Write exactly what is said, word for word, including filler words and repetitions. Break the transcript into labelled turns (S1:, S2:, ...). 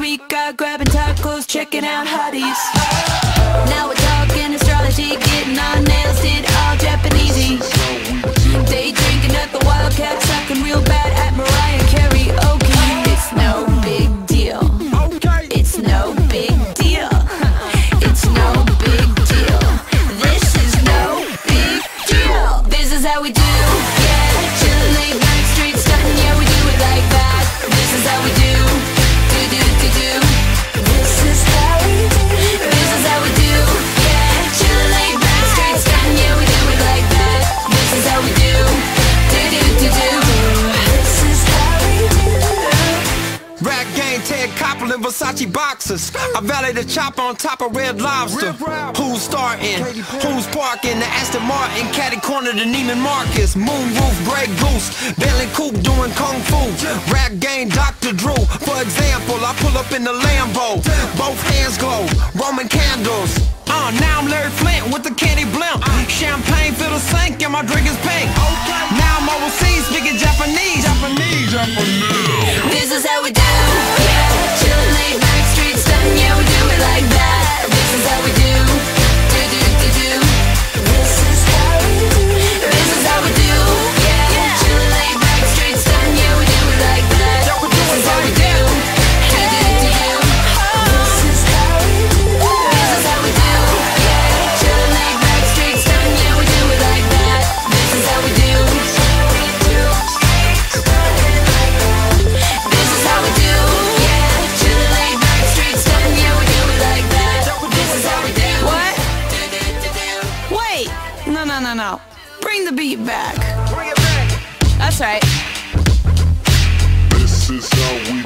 S1: Rica, grabbing tacos, checking out hotties. Now we're talking astrology, getting our nails did all Japanesey. Day drinking at the Wildcat, sucking real bad at Mariah karaoke. It's no big deal. It's no big deal. It's no big deal. This is no big deal. This is how we do. Yeah, chillin' late night, street stuntin'. Yeah, we do it like that. This is how we do. Do do do do. This is how we do. This is how we do. Yeah, chillin' late night, street stuntin'. Yeah, we do it like that. This is how we do. Do do do do. This is how we do.
S2: Rap game, Ted Koppel and Versace boxers. I valet the chopper on top of Red Lobster. Who's starting? Who's parking? The Aston Martin, caddy corner to Neiman Marcus. Moonroof, Grey Goose, Bentley Coupe doing Kung Fu. Rap game, Doctor Drew. For example, I pull up in the Lambo. Both hands glow, Roman candles. Uh, now I'm Larry Flint with the candy blimp. Champagne fill the sink and my drink is pink. Now I'm overseas speaking Japanese. Japanese, Japanese.
S1: This is how we do. Yeah, chillin' late night, street stuntin'. Yeah, we do it like that. This is how we do. Do do do do. This is how we do. This is how we do. Yeah, chillin' late night, street stuntin'. Yeah, we do it like that. This is how we do. Do do do do. This is how we do. This is how we do. Yeah, chillin' late night, street stuntin'. Yeah, we do it like that. This is how we do. This is how we do. Yeah, chillin' late night, street stuntin'. Yeah, we do it like that. This is how we do. What? Do do do do. Wait. No no no no. Bring the beat back.
S2: Bring it back.
S1: That's right.
S3: This is how we